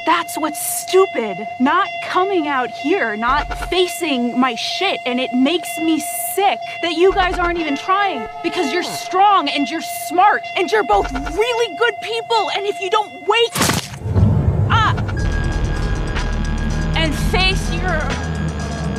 That's what's stupid. Not coming out here, not facing my shit, and it makes me sick that you guys aren't even trying because you're strong and you're smart and you're both really good people, and if you don't wait...